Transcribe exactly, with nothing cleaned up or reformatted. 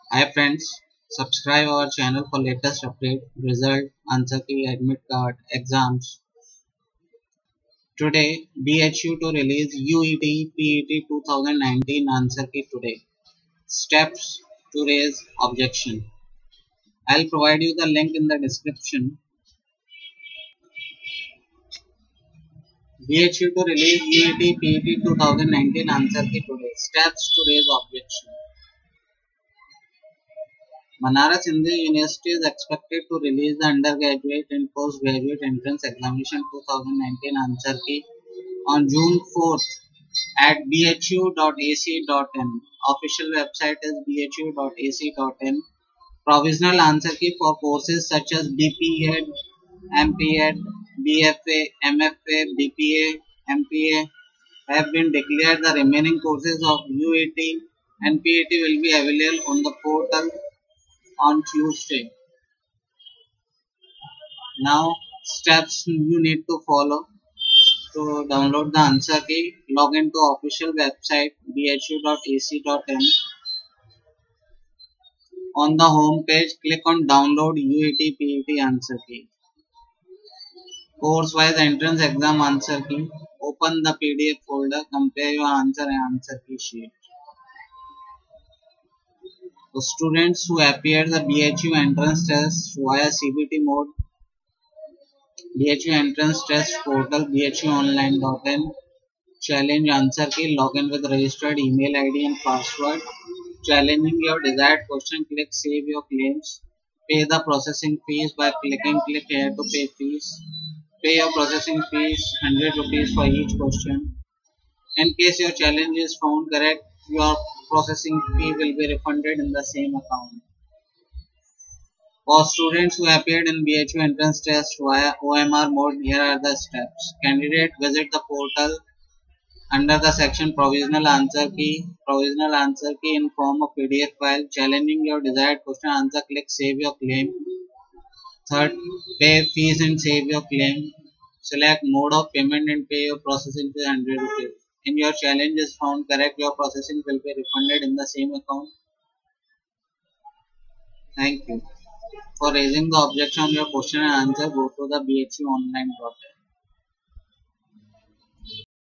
Hi friends, subscribe our channel for latest update, result, answer key, admit card, exams. Today, B H U to release U E T P E T twenty nineteen answer key today. Steps to raise objection. I'll provide you the link in the description. B H U to release U E T P E T twenty nineteen answer key today. Steps to raise objection. Banaras Hindu University is expected to release the undergraduate and postgraduate entrance examination twenty nineteen answer key on June fourth at b h u dot a c dot in. Official website is b h u dot a c dot in. Provisional answer key for courses such as B P Ed, M P Ed, B F A, M F A, B P A, M P A have been declared. The remaining courses of U E T and P E T will be available on the portal on Tuesday. Now, steps you need to follow to download the answer key. Log into official website b h u dot a c dot in. On the home page, click on download U E T P E T answer key. Course wise entrance exam answer key. Open the P D F folder, compare your answer and answer key sheet. The students who appear the B H U entrance test via C B T mode, B H U entrance test portal b h u online dot in. Challenge answer key. Login with registered email I D and password. Challenging your desired question, click save your claims. Pay the processing fees by clicking click here to pay fees. Pay your processing fees one hundred rupees for each question. In case your challenge is found correct, your processing fee will be refunded in the same account. For students who appeared in B H U entrance test via O M R mode, here are the steps. Candidate visit the portal under the section provisional answer key. Provisional answer key in form of P D F file. Challenging your desired question answer, click save your claim. Third, pay fees and save your claim. Select mode of payment and pay your processing fee one hundred rupees. In your challenge is found correct, your processing will be refunded in the same account. Thank you. For raising the objection on your question and answer, go to the b h u online dot in.